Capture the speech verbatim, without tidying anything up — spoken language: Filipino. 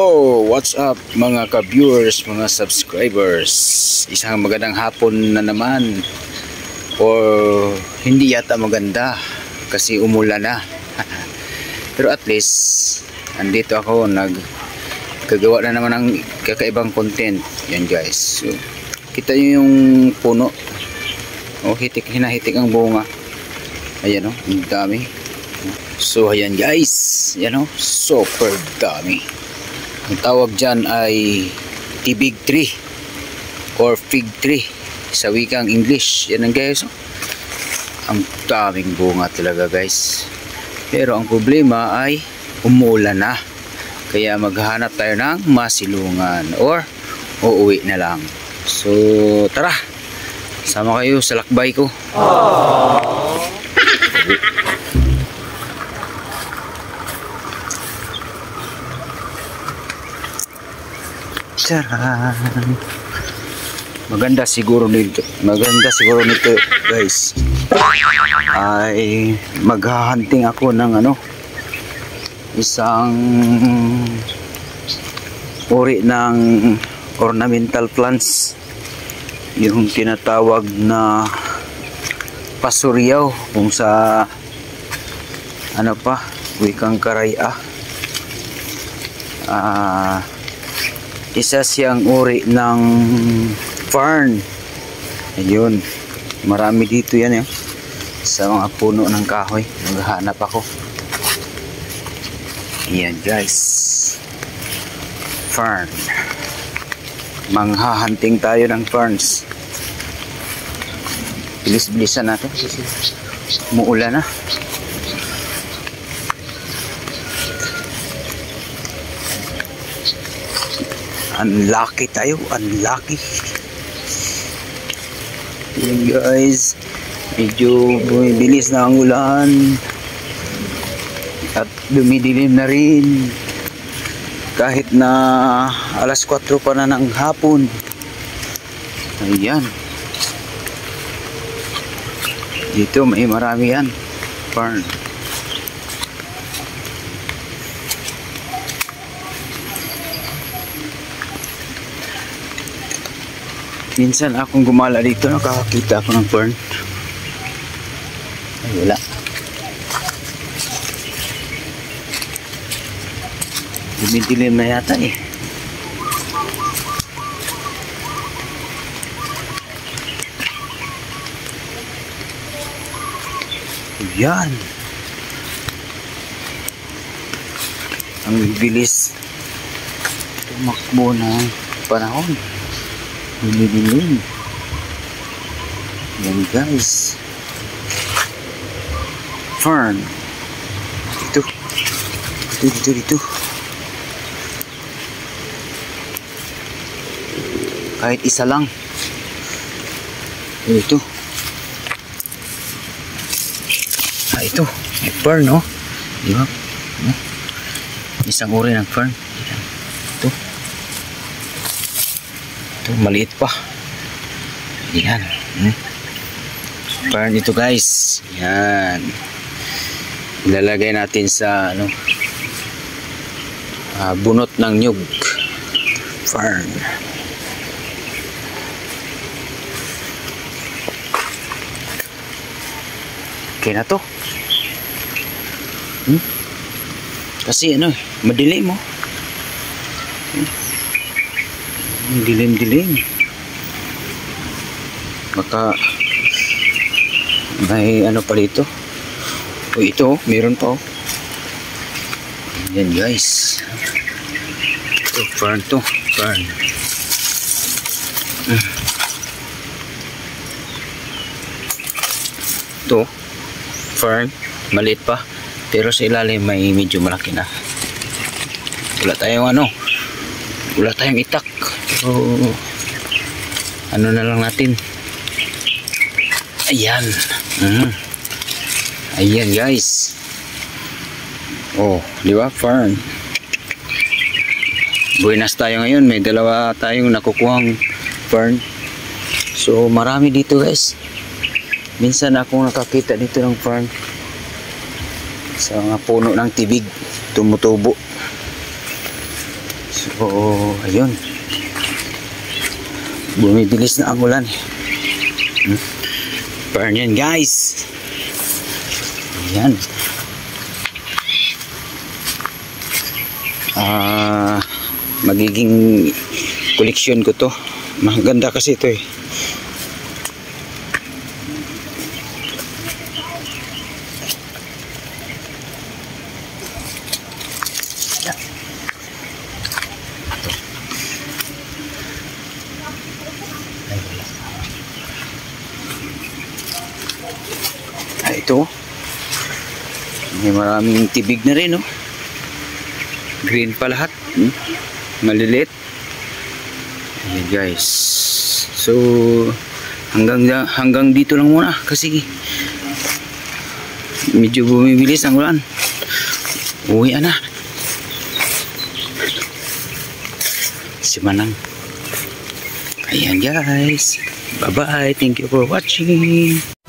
Hello, what's up mga ka-viewers, mga subscribers. Isang magandang hapon na naman. Or hindi yata maganda kasi umulan na. Pero at least andito ako, nagkagawa na naman ng kakaibang content. Yan guys. So, kita nyo yung puno. Oh, hitik, hinahitik ang bunga. Ayan oh, ang dami. So ayan guys, yan oh, super dami. Ang tawag dyan ay tibig tree or fig tree sa wikang English. Yan ang guys oh. Ang daming bunga talaga guys. Pero ang problema ay umulan na, kaya maghahanap tayo ng masilungan or uuwi na lang. So tara, sama kayo sa lakbay ko. Aww. Charan. Maganda siguro nito. Maganda siguro nito, guys. Ay maghahunting ako ng ano, isang uri ng ornamental plants, yung tinatawag na pasuryaw kung sa ano pa, wikang Karaya. Ah, uh, isa siyang uri ng fern. Ayun, marami dito yan eh, sa mga puno ng kahoy. Maghahanap ako. Ayan guys, fern. Manghahunting tayo ng ferns. Bilis-bilisan natin kasi umuulan na. Unlucky tayo, unlucky. Yan guys, medyo bumibilis na ang ulan at dumidilim na rin kahit na alas kwatro pa na ng hapon. Ayan, dito may marami yan, fern. Minsan akong gumala dito, nakakakita ako ng fern. Ay, wala. Dumidilim na yata eh. Yan. Ang bilis tumakbo ng panahon. Dilim-dilim. Yan guys, fern. Dito dito dito dito kahit isa lang. Ito, ah, ito may fern no, di ba? Isang uri ng fern. Ito, ito maliit pa. Yan, hmm. Fern ito guys. Yan, ilalagay natin sa ano, uh, bunot ng nyug. Fern. Okay na to. Hmm? Kasi ano, madilim mo. Hmm? Dilim-dilim. Baka may ano pa dito. O ito, meron pa oh. Yan guys. Ito, fern to. Fern. Ito, fern. Maliit pa. Pero sa ilalim may medyo malaki na. Wala tayong ano. Wala tayong itak. So, ano na lang natin. Ayan. Mm. Ayan guys. Oh, di ba? Fern. Buenas tayo ngayon. May dalawa tayong nakukuhang fern. So, marami dito guys. Minsan akong nakakita dito ng fern sa mga puno ng tibig. Tumutubo. So, ayun. Bumibilis na ang ulan. Hmm? Burn yan, guys. Ayan. Ah, magiging koleksyon ko to. Maganda kasi ito eh. Ah, ito. May maraming tibig na rin, no? Green pa lahat. Hmm? Maliliit. Ayan, guys. So, hanggang hanggang dito lang muna kasi medyo bumibilis ang ulan. Uwi na. Si Manang. Ayan, guys. Bye-bye. Thank you for watching.